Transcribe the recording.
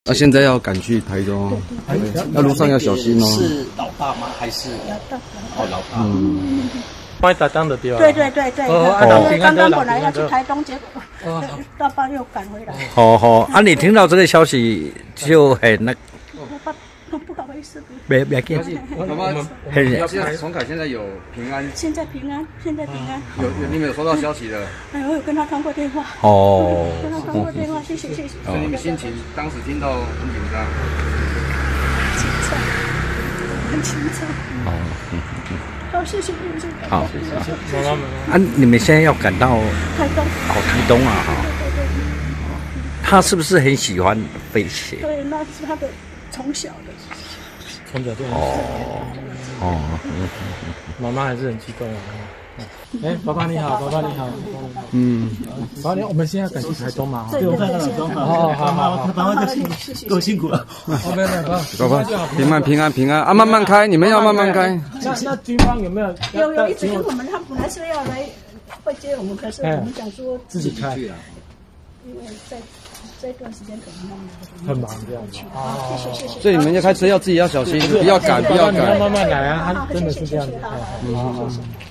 那现在要赶去台中，那路上要小心哦。 是老爸吗？还是老爸？ 帮你打仗的地方。 对。 哦， 刚刚本来要去台东，结果大爸又赶回来。 好，啊，你听到这个消息就很那。 不好意思。 别紧。 妈妈，现在崇凯现在有平安。 现在平安。 有你们有收到消息的？ 哎，我有跟他通过电话。 哦。 跟他通过电话，谢谢。 所以你们心情当时听到很紧张。 很紧张。好，谢谢。 好， 妈妈。 啊，你们现在要赶到台东。 台东啊，哈。他是不是很喜欢飞行？ 对，那是他的从小的。 从小就妈妈还是很激动啊。哎，爸爸你好，爸爸你好。爸爸，我们现在赶去台东嘛？ 对，我看到东好， 爸爸够辛苦了。 没有， 爸爸平安啊！慢慢开，你们要慢慢开。 那军方有没有？ 有一直跟我们，他本来是要来会接我们，可是我们想说自己开， 因为在这段时间可能很忙这样子。 谢谢。 所以你们要开车要自己要小心，不要赶。 你要慢慢来啊，他真的是这样子。 谢谢。